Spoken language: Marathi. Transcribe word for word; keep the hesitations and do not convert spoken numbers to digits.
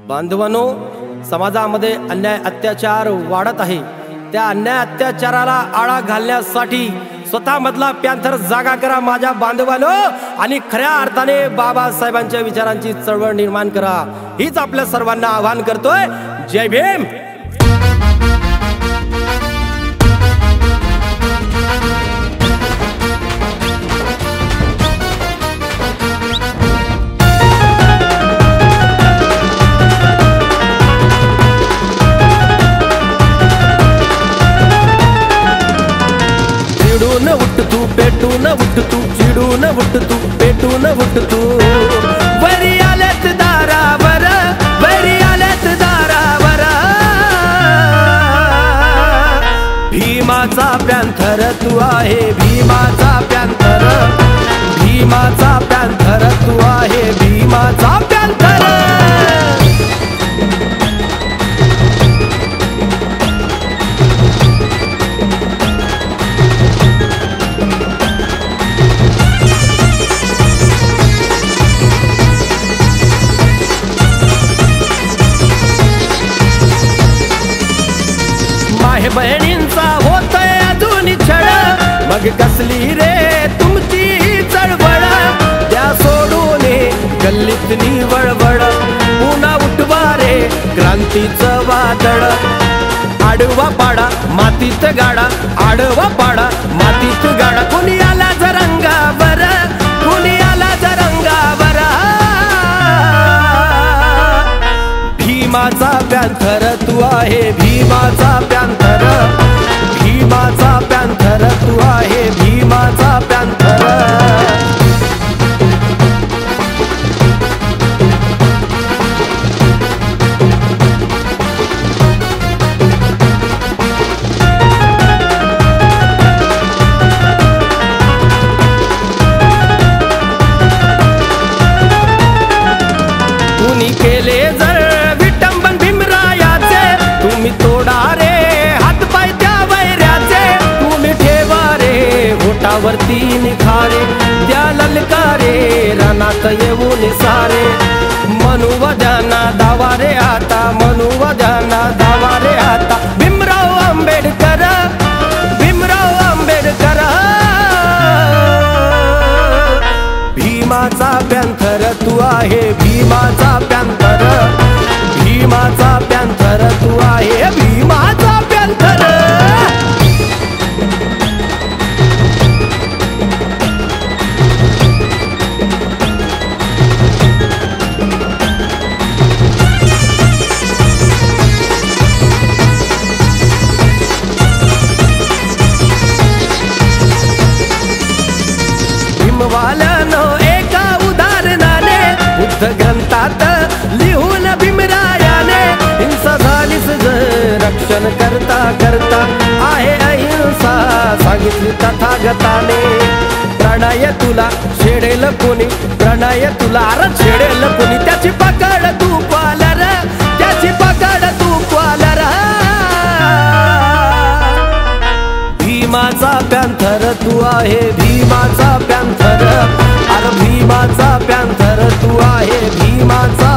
बांधवांनो, समाजामध्ये अन्याय अत्याचार वाढत आहे। त्या अन्याय अत्याचाराला आळा घालण्यासाठी स्वतः मधला पॅंथर जागा करा माझ्या बांधवांनो, आणि खऱ्या अर्थाने बाबासाहेबांच्या विचारांची चळवळ निर्माण करा। हीच आपल्या सर्वांना आवाहन करतोय। जय भीम। चिडून उठ तू, पेटून उठ तू, चिडून उठ तू, पेटून उठ तू। वरी आलेत दारावर, वरी आलेत दारावर। भीमाचा पॅंथर तू आहे, भीमाचा पॅंथर, भीमाचा पॅंथर तू आहे, भीमाचा पॅंथर। माहे बहिणींचा होतोय अजून छळ, मग कसली रे तुमची चळवळ। त्या सोडून गल्लीत निवळवळ, पुन्हा उठवा रे क्रांतीचं वादळ। आडवा पाडा मातीत गाडा, आडवा पाडा मातीत गाडा। कुणी आला रंगावर, कुणी आला रंगावर। भीमाचा पॅंथर तू आहे, भीमाचा पॅंथर, भीमाचा पॅंथर तू आहे, भीमाचा पॅंथर। कुणी केले जर विटंबन भीमरायाचे, तुम्ही तोडा रे हातपाय त्या वैऱ्याचे। तुम्ही ठेवा रे ओटावरती निखारे, त्या ललकारे रणात येऊन सारे। मनुवद्यांना दावा रे आता, मनुवद्यांना दावा रे आता। भीमराव आंबेडकर, भीमराव आंबेडकर। भीमाचा पॅंथर तू आहे, भीमाचा पॅंथर, भीमाचा पॅंथर तू आहे, भीमाचा पॅंथर। भीमवाल्यानो एका उदाहरणाने, बुद्ध ग्रंथात लिहून भीमरायाने। हिंसा झालीस जर रक्षण करता करता, आहे अहिंसा सांगितली तथागताने। प्रणय तुला छेडेल कोणी, प्रणय तुला अर छेडेल कोणी। त्याची पकड तू पालर, त्याची पकड तू पालर। भीमाचा पॅंथर तू आहे, भीमाचा पॅंथर, अरे भीमाचा पॅंथर तू आहे, भीमाचा